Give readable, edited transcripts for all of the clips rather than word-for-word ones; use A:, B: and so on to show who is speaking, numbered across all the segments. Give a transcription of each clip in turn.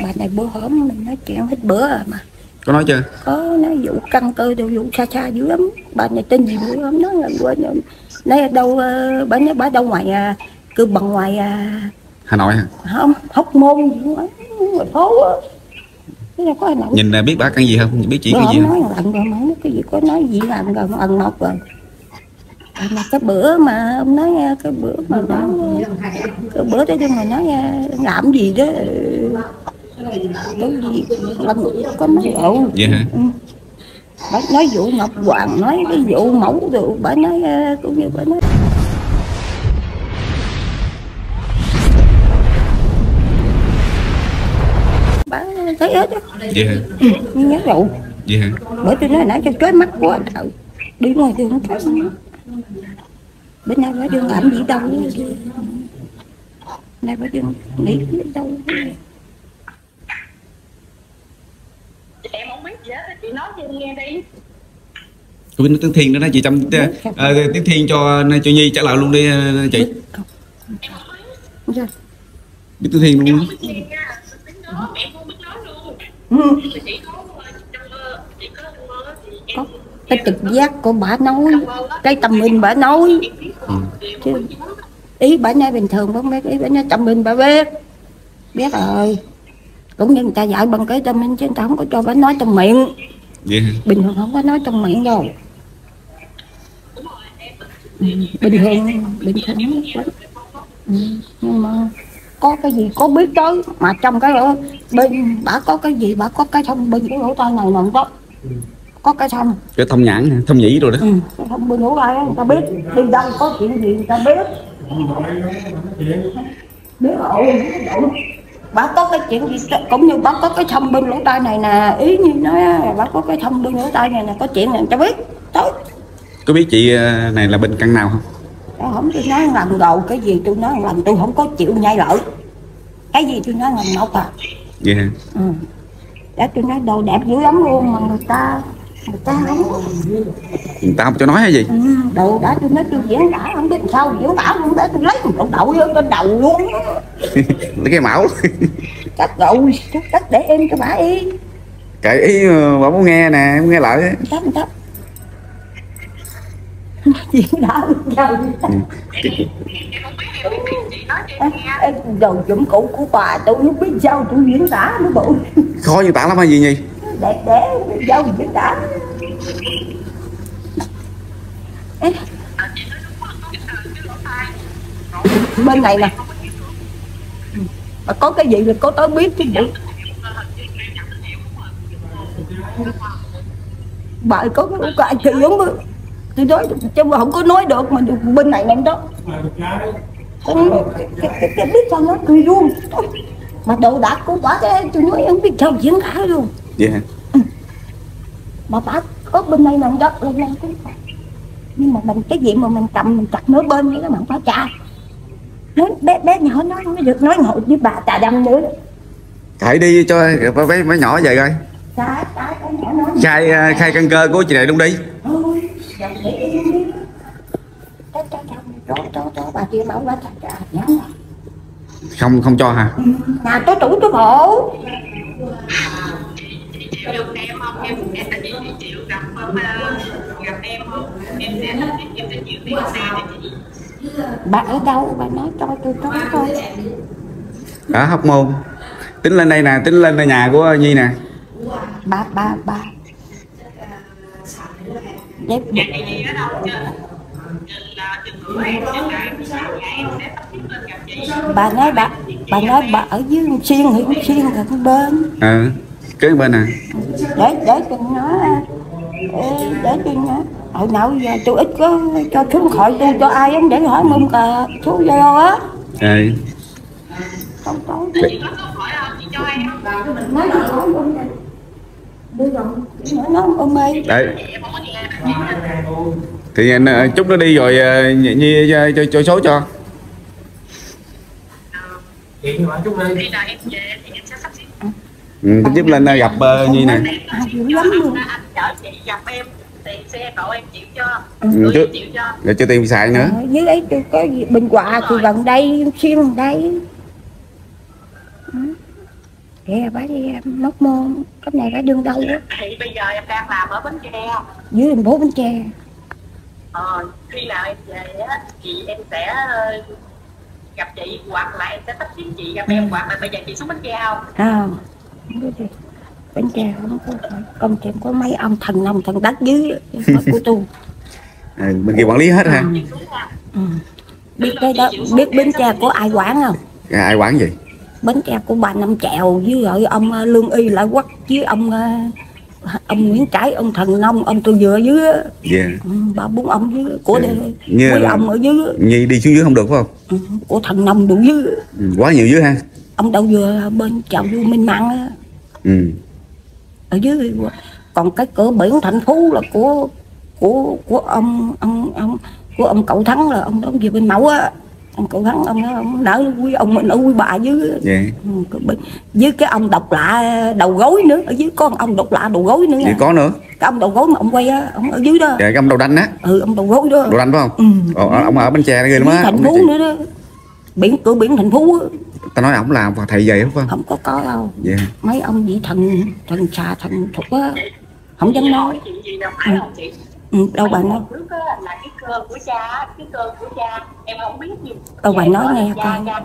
A: bà này bữa hổm mình nói chuyện hết bữa rồi mà.
B: Có nói chưa?
A: Có nói vụ căn cơ đều vụ xa xa dữ lắm. Bà này tên gì bữa hổm nói là quên rồi. Nói đâu bà nói bà đâu ngoài cứ bằng ngoài
B: Hà Nội hả?
A: không, Hóc Môn gì đó, ngoài phố á. Có nào
B: nhìn biết bác ăn gì không? Biết chỉ cái gì
A: không? Nói lần rồi mà cái gì có nói gì làm rồi mà ẩn nọc rồi. Mà cái bữa mà ông nói cái bữa mà nói cái bữa đó nhưng mà nói làm gì đó cái gì lần có nói ồ
B: vậy hả?
A: bà nói vụ Ngọc Hoàng, nói cái vụ mẫu rồi bà nói cũng như bà nói bà thấy hết á.
B: Vậy hả?
A: Nhớ rượu.
B: Vậy hả?
A: Bữa tôi nói nãy cho chói mắt quá trời đi ngoài đường chói mắt. Bên nay bà Dương làm gì đâu nay bà Dương nghĩ đâu.
C: Em không biết gì hết, chị nói cho em nghe đi.
B: Tôi biết tiếng Thiên nữa đó chị Trâm, tiếng Thiên cho Nhi trả lời luôn đi chị. Biết tiếng Thiên luôn.
A: Có cái trực giác của bà nói, cái tâm minh bà nói. Chứ ý bà nói bình thường không biết, ý bà nói tâm minh bà biết rồi. Cũng như người ta dạy bằng cái tâm minh chứ người ta không có cho bà nói trong miệng.
B: Yeah.
A: Bình thường không có nói trong miệng đâu. Bình thường nhưng mà có cái gì có biết tới mà trong cái bên bà có cái gì, bà có cái thông bên cái lỗ tai này mà không có cái thông,
B: cái thông nhãn, thông nhĩ rồi đó.
A: cái thông bên lỗ tai người ta biết đi đâu có chuyện gì người ta biết bà có cái chuyện gì cũng như bà có cái thông bên lỗ tai này nè, ý như nói bà có cái thông bên lỗ tai này nè, có chuyện này người ta biết tới.
B: Có biết chị này là bên căn nào không?
A: Không, tôi nói lần đầu cái gì tôi nói lần tôi không có chịu nhai lợi, cái gì tôi nói lần một à.
B: Vậy hả?
A: Để tôi nói đồ đẹp dữ lắm luôn mà người ta không,
B: người ta không cho nói hay gì.
A: đồ đã tôi nói tôi diễn tả không biết sao diễn tả luôn, để tôi lấy một đậu đậu vô trên đầu luôn.
B: Lấy cái mão.
A: Cắt đầu cắt để em cho bà y
B: Kệ ý bà muốn nghe nè, muốn nghe lại.
A: Cắt diễn tả đồ dụng cụ của bà tôi không biết sao tôi diễn tả nó bự.
B: Khó diễn tả lắm hay gì Nhi?
A: Đẹp để dâu diễn tả. Bên này nè mà có cái gì là có tới biết chứ bộ. Bà có cái kỳ giống tôi nói chứ mà không có nói được mà bên này nè đó cái biết sao nó cười luôn mà đồ đạc của bà cái tôi nói không biết sao diễn tả luôn.
B: Vậy hả?
A: Mà bà có bên này nè đó lên nhưng mà mình cái gì mà mình cầm mình chặt nửa bên vậy đó mà phải cha nói bé nhỏ nó mới được nói ngồi với bà trà đâm nữa.
B: Chạy đi cho bé nhỏ về coi. Khai căn cơ của chị này luôn đi.
A: Bà kia bảo bà
B: Không cho hả?
A: nhà tôi tủ tôi bộ.
C: Chịu được em không? Em sẽ chịu gặp em không? Em sẽ chịu tiền xe để chị.
A: Bà ở đâu? Bà nói cho tôi thôi.
B: Ở Hóc Môn. Tính lên đây nè, tính lên đây nhà của Nhi nè.
A: Bà
C: Nhà chị ở đâu chứ?
A: Bà nói bà ở dưới Xuyên Huyện Xuyên gần bên.
B: Kế bên nè.
A: Để tôi nói để tôi nói hồi nào giờ tôi ít có cho xuống khỏi tôi cho ai không để hỏi mông cà số Zalo á. Không có. Chị có số hỏi không? Chị cho em. Nói là hỏi ông này. Đưa rồi. Nó ôm mê.
B: Đấy. Thì anh chúc nó đi rồi Nhi cho số cho.
C: Khi nào em về thì em sẽ sắp xếp.
B: Tôi giúp lên gặp Nhi nè.
C: Lắm luôn. Anh chở chị gặp em, tiền xe cậu em chịu cho. Chịu cho.
B: Để cho tiền xài nữa.
A: Dưới ấy tôi có Bình Hòa thì gần đây, xuyên gần đây. Dạ bà đi móc môn, cấp này phải đương đâu á.
C: Thì bây giờ em đang làm ở Bến Tre.
A: Dưới thành phố Bến Tre.
C: Khi nào em về á thì em sẽ gặp chị, hoặc là em sẽ tách với chị gặp em, hoặc là bây giờ chị xuống Bến Tre không?
A: Không có gì. Bến Tre không có công trình, có mấy ông thần nông thần đất dưới của tôi.
B: Bên kia quản lý hết hả?
A: Biết cái đó, biết Bến Tre của ai quản không?
B: Ai quản gì?
A: Bến Tre của bà Năm Chèo với rồi ông Lương Y Lại Quắc với ông Nguyễn Trãi, ông thần nông, ông Tôi Dừa dưới.
B: Dạ.
A: Ba bốn ông dưới của
B: như
A: mấy ông ở dưới.
B: Như đi xuống dưới không được phải không?
A: Của thần nông đủ dưới.
B: Quá nhiều dưới ha.
A: Ông Đậu Dừa bên Chào Du Minh Măng á. Ở dưới. Còn cái cửa biển Thành Phú là của ông Cậu Thắng, là ông đó về bên Mẫu á. Ông Cậu Thắng ông đỡ quý ông mình ở quý bà dưới.
B: Dạ.
A: Với cái ông độc lạ đầu gối nữa, ở dưới có ông độc lạ đầu gối nữa.
B: Vậy có nữa.
A: Cái ông đầu gối mà ông quay á, ông ở dưới đó.
B: Dạ, cái ông đầu đanh á.
A: Ông đầu gối đó.
B: Đầu đanh phải không? Ông ở Bến Tre ghê lắm á.
A: Thành Phú nữa đó. Cửa biển Thành Phú á.
B: Ta nói ổng làm thầy vậy phải không?
A: Không có đâu.
B: Dạ.
A: Mấy ông vị thần xà thần thuật á, không dám nói. Đâu bà nói.
C: Là cái cơ của cha, em không biết gì.
A: Bà nói nghe coi.
C: Cha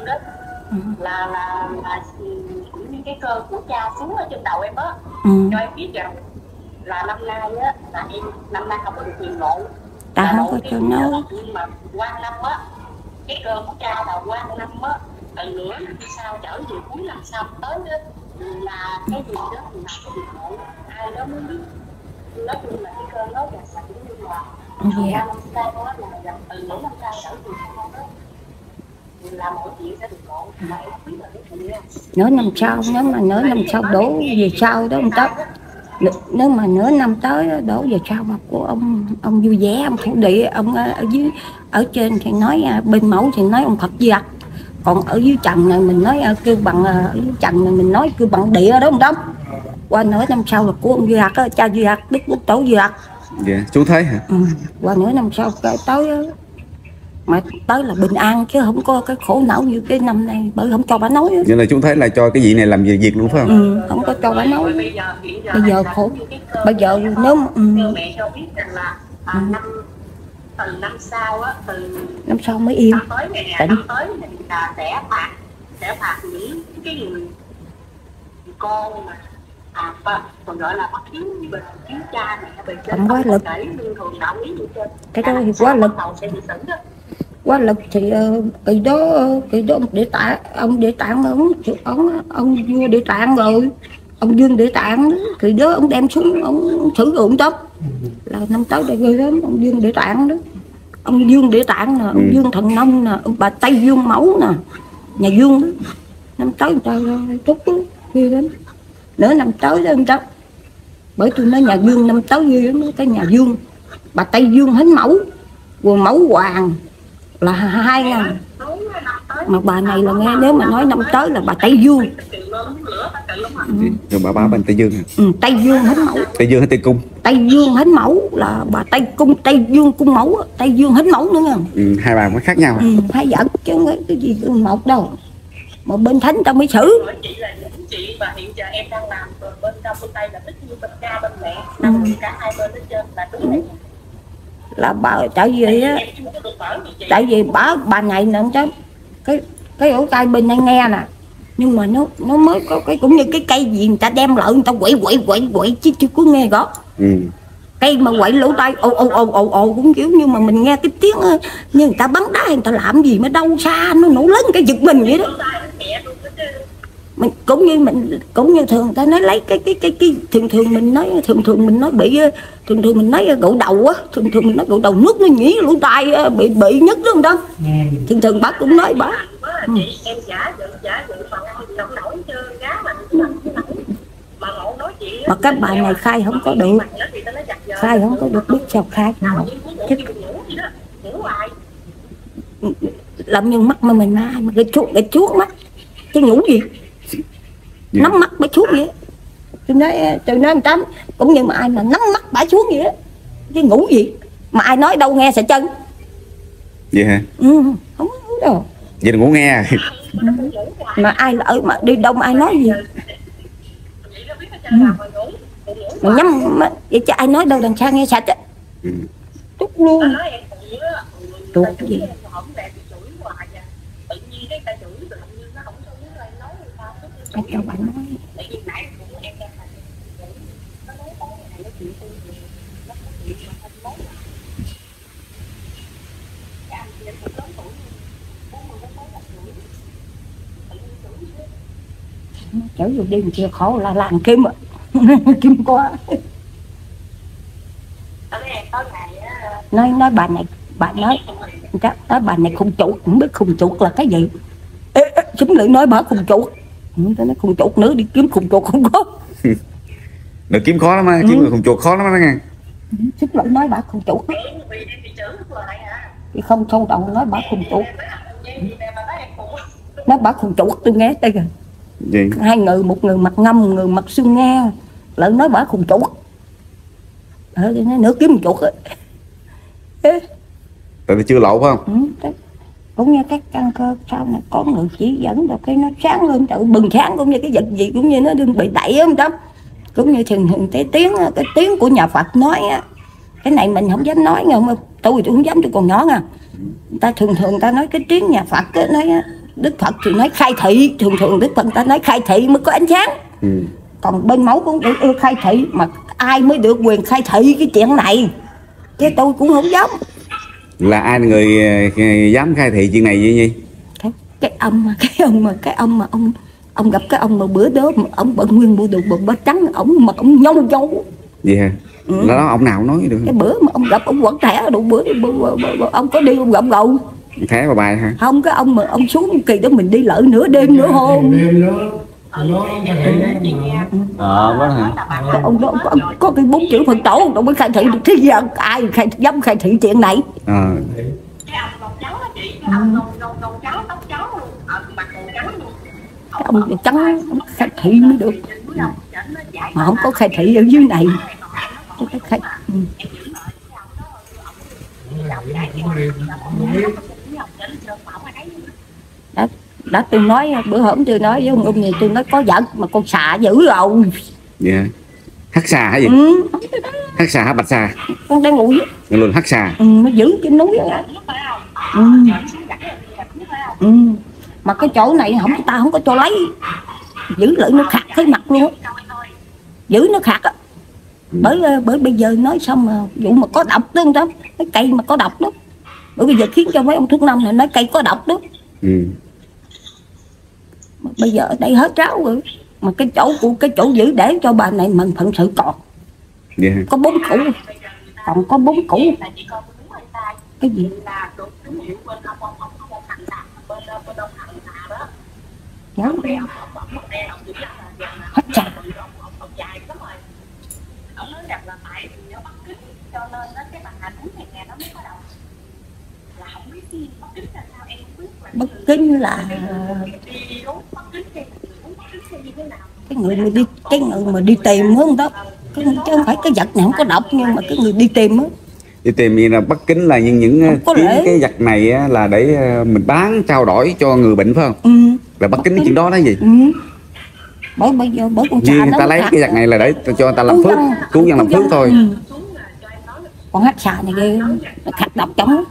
C: là cũng như cái cơ của cha xuống ở trên đầu em á. Cho em biết rằng là năm nay á, là em năm nay không có được quyền ngộ.
A: Ta không có cho nói.
C: Nhưng mà qua năm á, cái cơ của cha là qua năm á, từ nửa năm sau trở về cuối năm sau tới đó, là cái gì đó là cái việc ngộ, ai đó mới biết. Nói chung là cái cơ nó là sạch cũng như là qua năm sau á, là từ nửa năm sau trở về sau đó là mọi chuyện sẽ được ngộ. Mà em không biết là cái chuyện nha.
A: Nửa năm sau, nếu mà nửa năm sau đổ về sau đó ông Tóc. Nếu mà nửa năm tới đổ về sau mà của ông vui vẻ, ông thổ địa, ông ở dưới ở trên thì nói bên Mẫu thì nói ông Phật Di Lặc. Còn ở dưới trần này mình nói kêu bằng ở dưới trần này mình nói kêu bằng địa đó ông Tóc. Qua nửa năm sau là của ông Di Lặc, cha Di Lặc, Đức Quốc Tổ Di Lặc.
B: Dạ, chú thấy hả?
A: Qua nửa năm sau tới mà tới là bình an chứ không có cái khổ não như cái năm nay, bởi không cho bà nói.
B: Vậy là chú thấy là cho cái vị này làm việc luôn phải không?
A: Không có cho bà nói. Bây giờ khổ. Bây giờ nếu
C: mẹ cho biết rằng là từ năm sau á, từ
A: năm sau mới yêu.
C: Năm tới này là sẽ phạt những cái người con mà còn gọi là bất hiếu với bệnh hiếu cha mẹ về trên
A: quá lực.
C: thường đạo lý như trên.
A: Cái đó thì quá lực. Quá lực thì kỳ đó ông Địa Tạng ông vua Địa Tạng rồi, ông Dương Địa Tạng kỳ đó ông đem xuống ông xử ụng tóc là năm tới đây ghê lắm. Ông Dương Địa Tạng đó, ông Dương Địa Tạng nè, ông Dương Thần Nông nè, ông bà Tây Dương Mẫu nè, nhà Dương đó. Năm tới người ta tốt ghê lắm. Nửa năm tới đó ông Tóc, bởi tôi nói nhà Dương năm tới ghê lắm. Cái nhà Dương bà Tây Dương Hánh Mẫu rồi Mẫu Hoàng là 2 năm. Mà bà này là nghe, nếu mà nói năm tới là bà Tây Dương.
B: Rồi bà bên Tây Dương hả?
A: Tây Dương Hánh Mẫu.
B: Tây Dương hay Tây Cung?
A: Tây Dương Hánh Mẫu là bà Tây Dương Cung Mẫu, Tây Dương Hánh Mẫu nữa nha.
B: Hai bà có khác nhau hả?
A: Phải giận chứ không cái gì một đâu. Mà bên Thánh tao mới xử.
C: Chị và hiện giờ em đang làm bên trong bên Tây là tích như bên cha bên mẹ, cả hai bên lên trên là đúng này.
A: Là bà tại vì á, tại vì bà này nè chứ cái ổ tay bên đây nghe nè, nhưng mà nó mới có cái cũng như cái cây gì người ta đem lại người ta quậy chứ chưa có nghe rõ. Cây mà quậy lỗ tai ồ cũng kiểu như mà mình nghe cái tiếng như người ta bắn đá người ta làm gì mà đâu xa nó nổ lớn cái giật mình vậy đó. Mình cũng như thường ta nói lấy cái thường mình nói bị thường mình nói gỗ đầu á, thường mình nói gỗ đầu nước nó nhỉ lỗ tai bị nhất đó không đó. Thường bác cũng nói bác
C: em giả dự mà không nổi chứ giá mà
A: các bà này khai không có được, khai không có được, biết sao khai chứ làm như mắt mà mình ai mà cái chuốt mắt cái ngủ gì nắm mắt bả xuống vậy. Tôi nói anh Tám cũng như mà ai mà nắm mắt bả xuống vậy đó, cái ngủ gì mà ai nói đâu nghe sợ chân
B: vậy hả?
A: Không ngủ đâu.
B: Vậy là ngủ nghe.
A: Mà ai lỡ mà đi đông ai nói gì. Mà nhắm mà, vậy chứ ai nói đâu đằng xa nghe sạch á. Tốt luôn. Tốt cái gì. Anh cho bạn nói. Chở vô đi chưa khổ là làm kim ạ. Kim quá. Nói bà nói bà này khùng chuột, không biết khùng chuột là cái gì. Chúng nữ nói bà khùng chuột. Tôi nói khùng chuột nữa đi kiếm khùng chuột không có.
B: Được kiếm khó lắm á, kiếm người khùng chuột khó lắm đó nghe.
A: Chúng nữ nói bà khùng chuột. Thì không sâu đầu nói bà khùng chuột. Nói bà khùng chuột tôi nghe đây kìa.
B: Gì?
A: Hai người, một người mặt ngâm, một người mặt xương nghe. Lợn nói bà khùng chuột. Nói nữa kiếm chuột ấy.
B: Tại vì chưa lộ phải không?
A: Cũng như các căn cơ sau này có người chỉ dẫn rồi cái nó sáng lên tự bừng sáng, cũng như cái vật gì cũng như nó đừng bị đẩy không đó. Cũng như thường cái tiếng của nhà Phật nói á, cái này mình không dám nói nha, mà tôi không dám, tôi còn nhỏ nha. Ta thường ta nói cái tiếng nhà Phật á, nói Đức Phật thì nói khai thị, thường Đức Phật ta nói khai thị mới có ánh sáng. Còn bên mẫu cũng được khai thị, mà ai mới được quyền khai thị cái chuyện này, chứ tôi cũng không dám.
B: Là ai là người dám khai thị chuyện này vậy Nhi?
A: Cái ông mà ông gặp cái ông mà bữa đó mà ông bận nguyên bộ đồ bờ trắng, ông mà ông nhâu nhâu.
B: Gì hả? Đó ông nào nói được?
A: Cái bữa mà ông gặp ông quẩn thẻ đủ bữa ông có đi ông gặp gầu.
B: Thẻ vào bài hả?
A: Không, cái ông mà ông xuống kỳ đó mình đi lỡ nửa đêm nữa hôm.
B: Đó hả?
A: Ông đó có cái 4 chữ Phật tổ, ông mới khai thị được. Thế giờ ai dám khai thị chuyện này? Ông trắng ông khai thị mới được, mà không có khai thị ở dưới này. Đã tôi nói bữa hổm tôi nói với ông này, tôi nói có giận mà con xà dữ rồi.
B: Dạ. Hắc xà hả gì? Hắc xà hả bạch xà?
A: Con đang ngủ
B: luôn hắc xà.
A: Nó giữ trên núi á. Mà cái chỗ này ta không có cho lấy, giữ lại nó khạc cái mặt luôn á, giữ nó khạc á. Bởi bây giờ nói xong mà vụ mà có độc đó, không đó, cái cây mà có độc đó. Bởi bây giờ khiến cho mấy ông thuốc nam này nói cây có độc đó. Mà bây giờ ở đây hết ráo rồi, mà cái chỗ giữ để cho bà này mình phận sự còn. Có 4 củ, còn có 4 củ. Cái gì? Hết trà. Bất kính là cái người mà đi tìm không đó, chứ không phải cái vật này không có độc, nhưng mà cái người đi tìm á.
B: Đi tìm gì là bất kính là những cái vật này á, là để mình bán trao đổi cho người bệnh phải không? Là bất kính cái chuyện đó đó gì?
A: Bởi con xà
B: người ta lấy cái vật này là để cho người ta làm phước, cứu dân làm phước thôi.
A: Con hắc xà này ghê, nó khạc độc chống.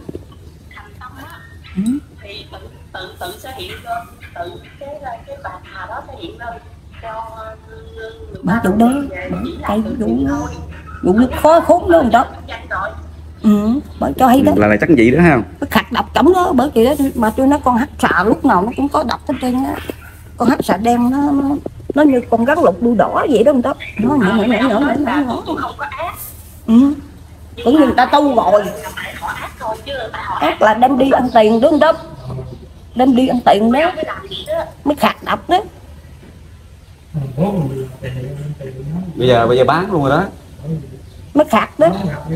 C: Thì tự sẽ hiện lên, tự cái bà thà đó sẽ hiện lên cho
A: bà vụ đó, cây vụ nó khó khốn đó đó. Bởi cho hay đó
B: là chắc gì đó không?
A: cái khạc độc chống đó, bởi vì đó mà tôi nói con hắc xà lúc nào nó cũng có độc hết trơn á. Con hắc xà đen nó như con rắn lục đuôi đỏ vậy đó, không đó, nó nhỏ. Cũng như người ta tu rồi, ác là đem đi ăn tiền đúng không đó, đem đi ăn tiền đó mới khạc độc đó.
B: Bây giờ bán luôn rồi đó,
A: mới khạc đó.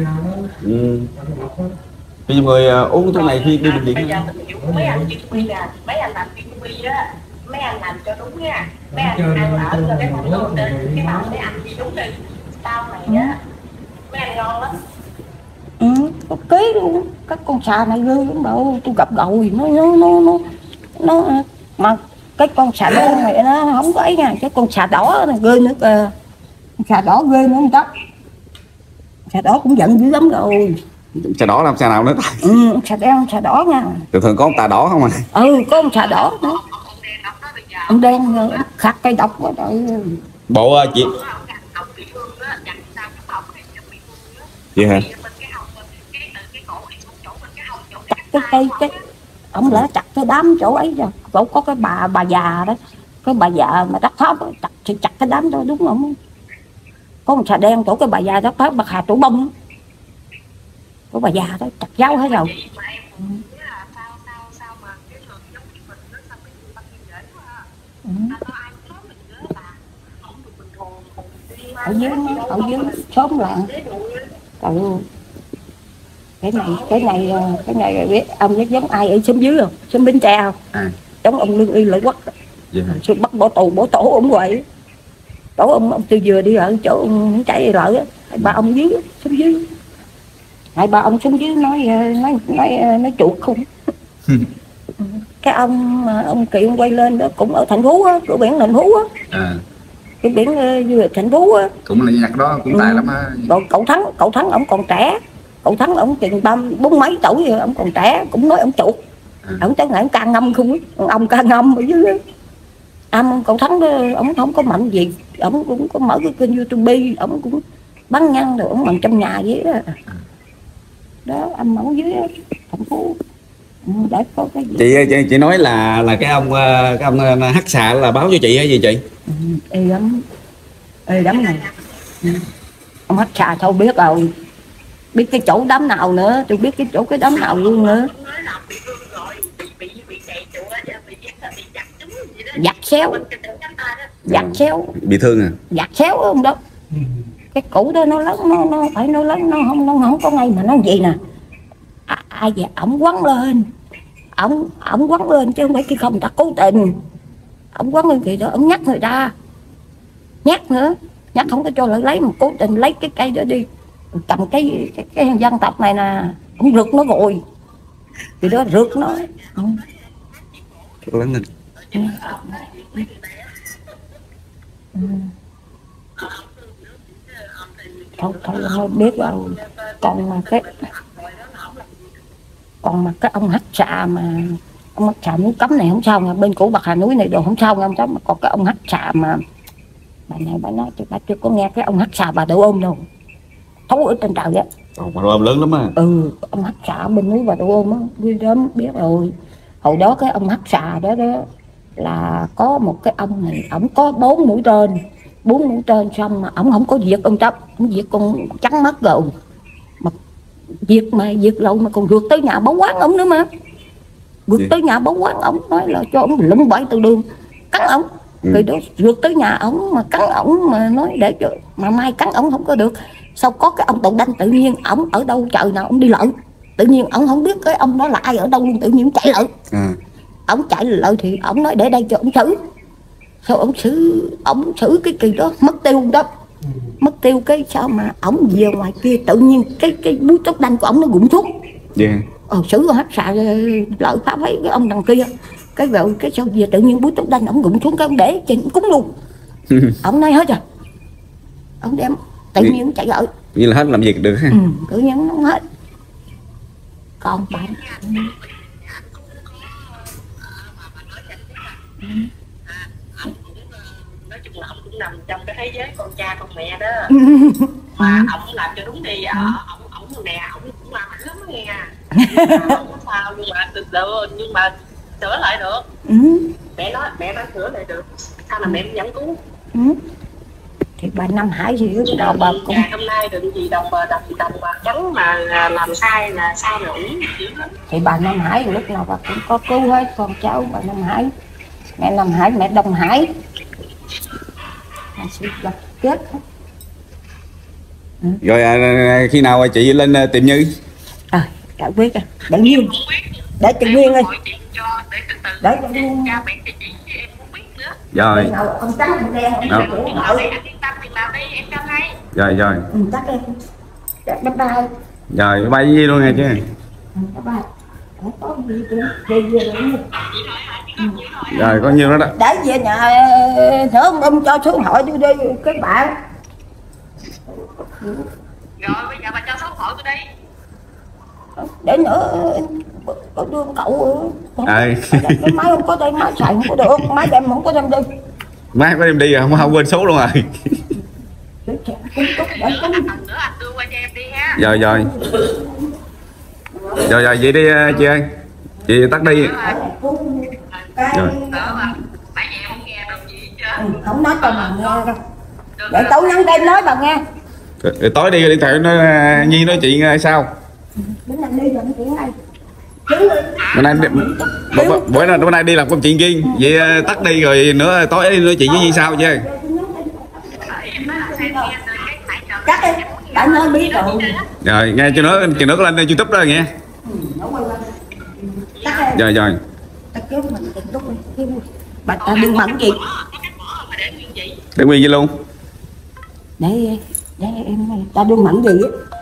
B: Bây giờ người uống thuốc này khi đi bệnh viện.
C: Mấy anh làm QB đó, mấy anh làm cho đúng nha, mấy anh ăn ở rồi cái phòng đồ trên cái bảo mấy anh đi đúng đi, tao này á mấy anh ngon lắm.
A: Có ký luôn, các con xà này ghê lắm đâu, tôi gặp rồi nó Mà cái con xà đen này nó không có ấy nha, cái con xà đỏ này ghê nữa kìa. Xà đỏ ghê nữa không đó. Xà đỏ cũng giận dữ lắm rồi.
B: Xà đỏ làm xà nào nữa?
A: Xà đen xà đỏ nha.
B: Thường có con tà đỏ không à?
A: Có con xà đỏ nữa. Ông đen khát cây độc quá trời.
B: Bộ chị gì hả?
A: Chặt cái ông lỡ chặt cái đám chỗ ấy rồi. Chỗ có cái bà già đó, cái bà già mà đắt thóp chặt cái đám đó đúng không? Có một xà đen chỗ cái bà già đắt thóp, bà Hà Tổ Bông của bà già đó chặt dấu hết rồi. Ở dưới xóm làng. Cái này biết ông biết giống ai ở xóm dưới không? Xóm Bến Tre không? Giống ông Lương Y Lợi Quốc. Sự bắt bỏ tổ ông vậy. Tổ ông từ vừa đi ở chỗ ông chạy lợi á, ba ông dưới xóm dưới. Hai ba ông xuống dưới nói chuột không. Cái ông Kiệm quay lên đó cũng ở Thành Phú á, cửa biển Thành Phú á. Cái biển du lịch Thành Phú á.
B: Cũng là nhạc đó cũng tài lắm á.
A: Rồi cậu Thắng ông còn trẻ. Cậu Thắng ông chừng 34 mấy tuổi rồi, ông còn trẻ cũng nói ông chuột. Ông tới ngày ông ca ngâm không á, ông ca ngâm ở dưới. Cậu Thắng đó, ông không có mạnh gì, ông cũng có mở cái kênh YouTube, ông cũng bán nhăn rồi, ông bằng trong nhà vậy đó. Đó ông ở dưới Thành Phố. Để có cái gì.
B: Chị nói là cái ông hắc xạ là báo cho chị hay gì chị?
A: Ê đám này. Ông hắc xạ thôi biết rồi, biết cái chỗ đám nào nữa, tôi biết cái chỗ cái đám nào luôn nữa. Giặt xéo
B: Bị thương à?
A: Giặt xéo không đó. Cái củ đó nó lớn, nó phải nó lớn, nó không có ngay mà nó gì nè. Ai vậy ổng quăng lên, ổng quăng lên chứ không phải khi không ta cố tình. Ổng quăng lên thì đó, ổng nhắc người ta, nhắc nữa, nhắc không có cho lại lấy, mà cố tình lấy cái cây đó đi, cầm cái dân tộc này nè, ổng rượt nó rồi, thì đó rượt nó.
B: Lớn lên.
A: Thôi biết rồi. Còn mà cái ông hắc xạ mà ông hắc xạ muốn cấm này không sao nha, bên cũ Bạc Hà núi này đồ không sao nha, mà còn cái ông hắc xạ mà bà này bà nói bà chưa có nghe cái ông hắc xạ bà Đậu Ôm đâu, thấu ở trên trời á.
B: Bà Đậu Ôm lớn lắm á.
A: Ông hắc xạ bên núi Bà Đậu Ôm á, ghê gớm biết rồi. Hồi đó cái ông hắc xạ đó là có một cái ông này, ổng có 4 mũi tên xong mà ổng không có diệt ông Chấp, ổng diệt con trắng mắt rồi, mà diệt lâu mà còn vượt tới nhà báo quán ổng nữa, mà vượt tới nhà báo quán ổng, nói là cho ổng lụm bẫy từ đường cắn ổng. Rồi đó vượt tới nhà ổng mà cắn ổng, mà nói để cho mà mai cắn ổng không có được. Sau có cái ông Tàu Đanh tự nhiên ổng ở đâu trời nào ổng đi lợn, tự nhiên ổng không biết cái ông đó là ai ở đâu luôn, tự nhiên chạy lợn. Ổng chạy lợn thì ổng nói để đây cho ổng xử. Sao ổng xử cái kỳ đó mất tiêu đó, mất tiêu cái sao mà ổng về ngoài kia tự nhiên cái búi tóc đanh của ổng nó gục xuống. Xử hắc xạ lợi phá với cái ông đằng kia, cái rồi cái sao về tự nhiên búi tóc đanh ổng gục xuống, cái ông để trên cúng luôn. Ổng nói hết rồi, ổng đem tự nhiên ổng chạy lợi
B: như là hết làm việc được ha.
A: tự nhiên nó hết. Còn bạn
C: nói chung là ông cũng nằm trong cái thế giới con cha con mẹ đó. Mà ông làm cho đúng đi, ông nè, ông cũng làm lắm đó nghe. Không có sao, nhưng mà sửa lại được. Mẹ nói sửa lại được, sao là mẹ vẫn cứu.
A: Thì bà Nam Hải gì đó đâu bà cũng
C: hôm nay đừng gì đồng mà trắng mà làm sai là sao rồi.
A: Thì bà Nam Hải lúc nào bà cũng có cứu hết con cháu bà Nam Hải, mẹ Nam Hải, mẹ Đông Hải sẽ gặp chết.
B: Rồi khi nào chị lên tìm Như?
A: Đã biết rồi, để Nguyên, để chị Nguyên ơi, để chị Nguyên.
B: Rồi.
A: Ông trắng ông đen ông chủ nợ.
B: Rồi.
A: Chắc em. Bye bye.
B: Rồi bye với luôn nghe chứ.
A: Bye bye.
B: Rồi có nhiêu đó đó.
A: Để về nhà nữa ông cho số điện thoại tôi đi các bạn.
C: Rồi bây giờ bà cho số điện thoại tôi đi.
A: Để nữa có đưa cậu
B: Ai
A: cái máy không có đây, máy xài không có được, máy đem không có đem đi.
B: má có đem đi rồi không quên số luôn rồi.
C: Lần nữa anh đưa qua cho em đi ha.
B: Rồi vậy đi chị ơi, chị tắt đi. Rồi
C: Nãy giờ không nghe được gì hết trơn.
A: Không nói cho mà nghe đâu. Để tối nhắn tin nói bà nghe.
B: rồi tối đi điện thoại nó Nhi nói chuyện sao.
A: Bữa nay đi làm chuyện này.
B: Bữa nay đi làm công chuyện riêng vậy, tắt đi rồi nữa tối đi nói chuyện với Nhi sao chứ.
A: Cắt đi, bạn nói biết rồi.
B: Rồi nghe cho nó chừng nữa có lên YouTube đó nghe. Rồi
A: Ta kêu mình tình lúc này bà ta đừng mặn gì.
B: để nguyên gì luôn.
A: Để em ta đừng mặn gì á.